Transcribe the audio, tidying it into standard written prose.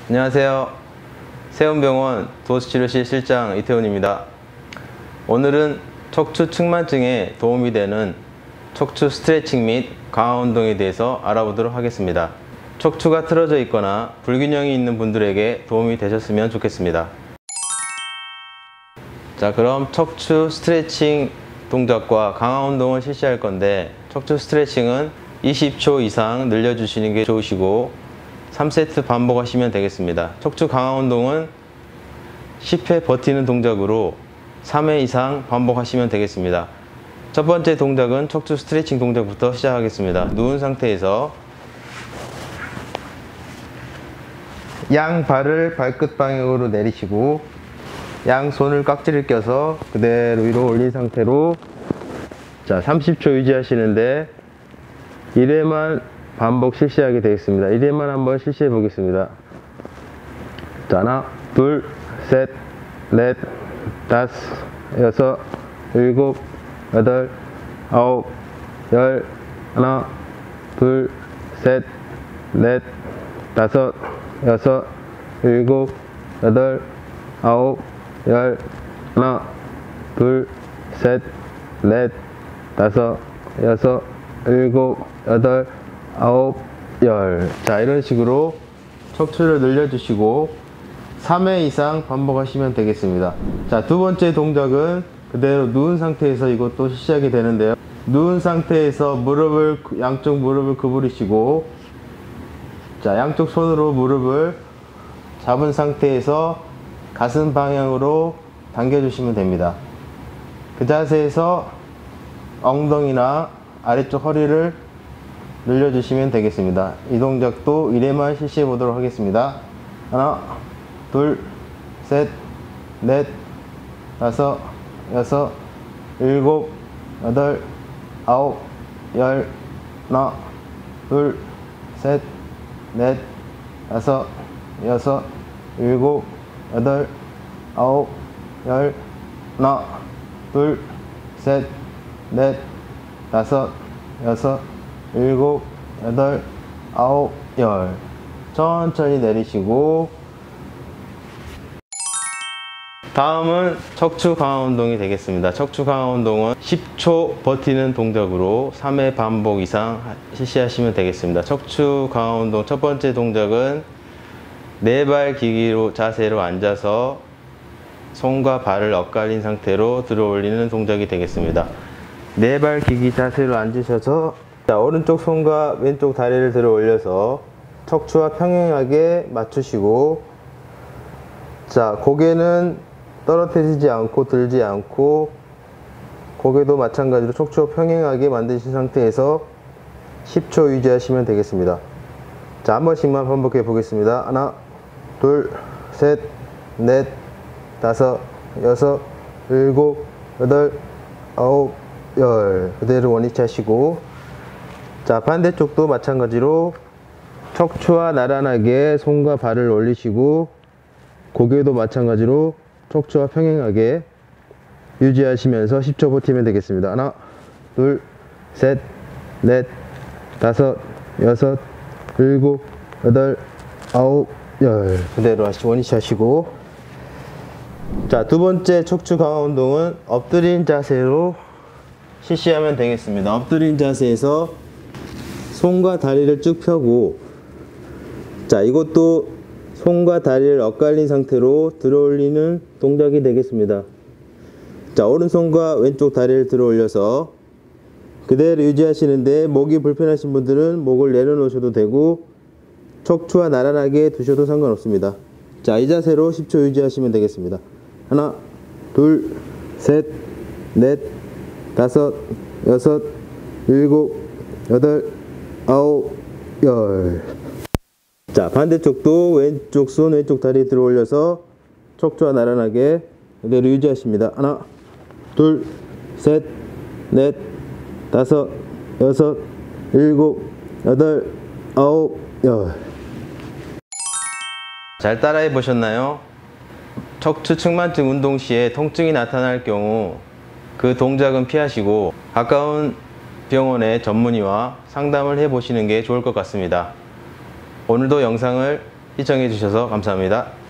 안녕하세요. 세운병원 도수치료실 실장 이태훈입니다. 오늘은 척추 측만증에 도움이 되는 척추 스트레칭 및 강화 운동에 대해서 알아보도록 하겠습니다. 척추가 틀어져 있거나 불균형이 있는 분들에게 도움이 되셨으면 좋겠습니다. 자, 그럼 척추 스트레칭 동작과 강화 운동을 실시할 건데, 척추 스트레칭은 20초 이상 늘려주시는 게 좋으시고 3세트 반복하시면 되겠습니다. 척추 강화 운동은 10회 버티는 동작으로 3회 이상 반복하시면 되겠습니다. 첫 번째 동작은 척추 스트레칭 동작부터 시작하겠습니다. 누운 상태에서 양 발을 발끝 방향으로 내리시고 양 손을 깍지를 껴서 그대로 위로 올린 상태로, 자, 30초 유지하시는데 1회만 반복 실시하게 되겠습니다. 1회만 한번 실시해 보겠습니다. 자, 하나, 둘, 셋, 넷, 다섯, 여섯, 일곱, 여덟, 아홉, 열. 하나, 둘, 셋, 넷, 다섯, 여섯, 일곱, 여덟, 아홉, 열. 하나, 둘, 셋, 넷, 다섯, 여섯, 일곱, 여덟, 아홉, 열. 자, 이런 식으로 척추를 늘려주시고 3회 이상 반복하시면 되겠습니다. 자, 두 번째 동작은 그대로 누운 상태에서 이것도 시작이 되는데요. 누운 상태에서 양쪽 무릎을 구부리시고, 자, 양쪽 손으로 무릎을 잡은 상태에서 가슴 방향으로 당겨주시면 됩니다. 그 자세에서 엉덩이나 아래쪽 허리를 늘려주시면 되겠습니다. 이 동작도 1회만 실시해 보도록 하겠습니다. 하나, 둘, 셋, 넷, 다섯, 여섯, 일곱, 여덟, 아홉, 열. 하나, 둘, 셋, 넷, 다섯, 여섯, 일곱, 여덟, 아홉, 열. 하나, 둘, 셋, 넷, 다섯, 여섯, 일곱, 여덟, 아홉, 열. 천천히 내리시고, 다음은 척추 강화 운동이 되겠습니다. 척추 강화 운동은 10초 버티는 동작으로 3회 반복 이상 실시하시면 되겠습니다. 척추 강화 운동 첫 번째 동작은 네발 기기로 자세로 앉아서 손과 발을 엇갈린 상태로 들어 올리는 동작이 되겠습니다. 네발 기기 자세로 앉으셔서, 자, 오른쪽 손과 왼쪽 다리를 들어 올려서 척추와 평행하게 맞추시고, 자, 고개는 떨어뜨리지 않고 들지 않고, 고개도 마찬가지로 척추와 평행하게 만드신 상태에서 10초 유지하시면 되겠습니다. 자, 한 번씩만 반복해 보겠습니다. 하나, 둘, 셋, 넷, 다섯, 여섯, 일곱, 여덟, 아홉, 열. 그대로 원위치 하시고, 자, 반대쪽도 마찬가지로 척추와 나란하게 손과 발을 올리시고, 고개도 마찬가지로 척추와 평행하게 유지하시면서 10초 버티면 되겠습니다. 하나, 둘, 셋, 넷, 다섯, 여섯, 일곱, 여덟, 아홉, 열. 그대로 원위치 하시고, 자, 두 번째 척추 강화 운동은 엎드린 자세로 실시하면 되겠습니다. 엎드린 자세에서 손과 다리를 쭉 펴고, 자, 이것도 손과 다리를 엇갈린 상태로 들어 올리는 동작이 되겠습니다. 자, 오른손과 왼쪽 다리를 들어 올려서 그대로 유지하시는데, 목이 불편하신 분들은 목을 내려놓으셔도 되고 척추와 나란하게 두셔도 상관없습니다. 자, 이 자세로 10초 유지하시면 되겠습니다. 하나, 둘, 셋, 넷, 다섯, 여섯, 일곱, 여덟, 아홉, 열. 자, 반대쪽도 왼쪽 손, 왼쪽 다리 들어 올려서 척추와 나란하게 그대로 유지하십니다. 하나, 둘, 셋, 넷, 다섯, 여섯, 일곱, 여덟, 아홉, 열. 잘 따라해 보셨나요? 척추 측만증 운동 시에 통증이 나타날 경우 그 동작은 피하시고 가까운 병원의 전문의와 상담을 해 보시는 게 좋을 것 같습니다. 오늘도 영상을 시청해 주셔서 감사합니다.